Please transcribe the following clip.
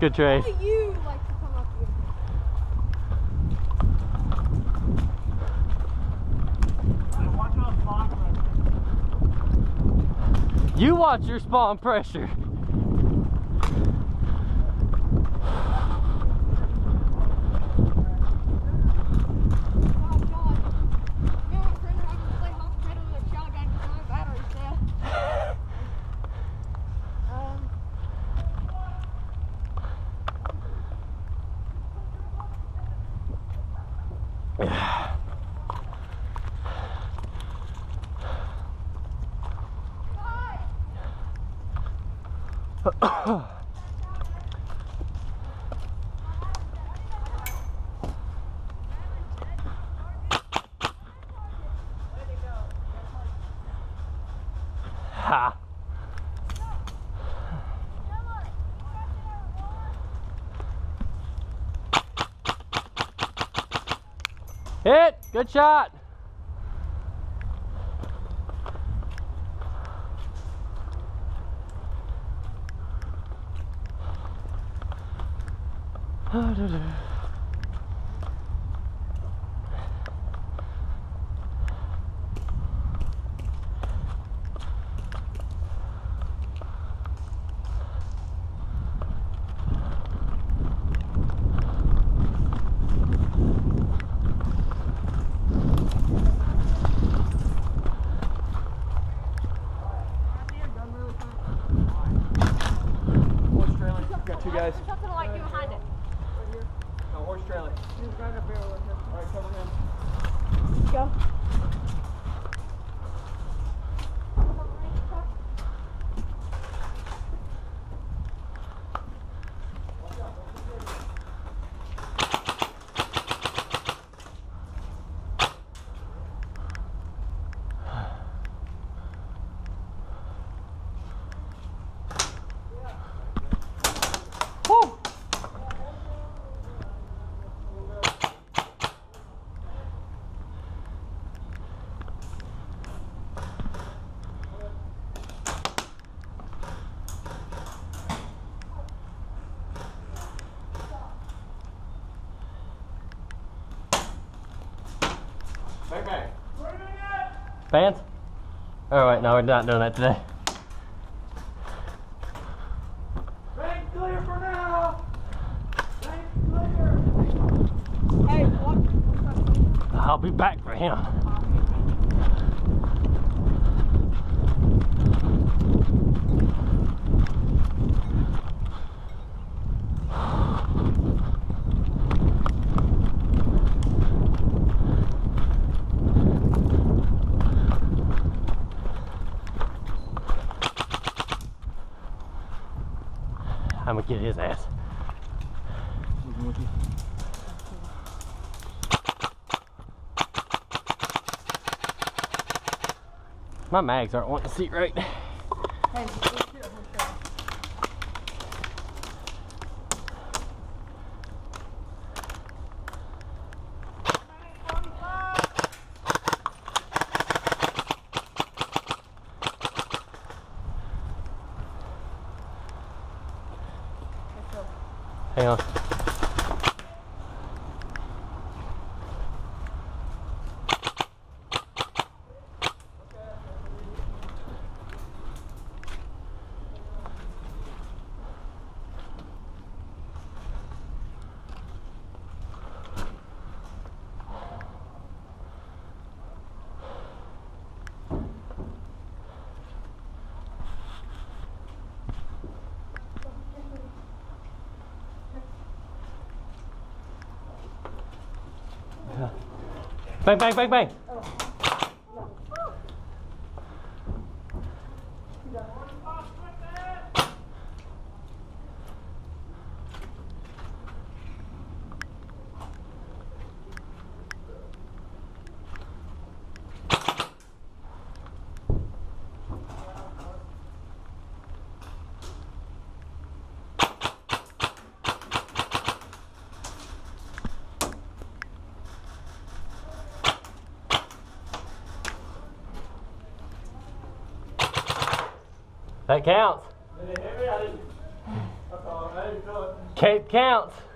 Good trade. How do you like to come up here? You watch your spawn pressure. Ha. Hit! Good shot! Got two guys. Something like you behind it. Right here. No, horse trailing. He's got a barrel right here. All right, cover him. Go. Back, back. Fans? Oh wait, no, we're not doing that today. Bank clear for now. Bank clear. Hey, watch. I'll be back for him. I'm gonna get his ass. My mags aren't wanting to seat right. Hey, Hang on. Bang, bang, bang, bang. That counts. Did it hit me? I didn't. I didn't feel it. Cape counts.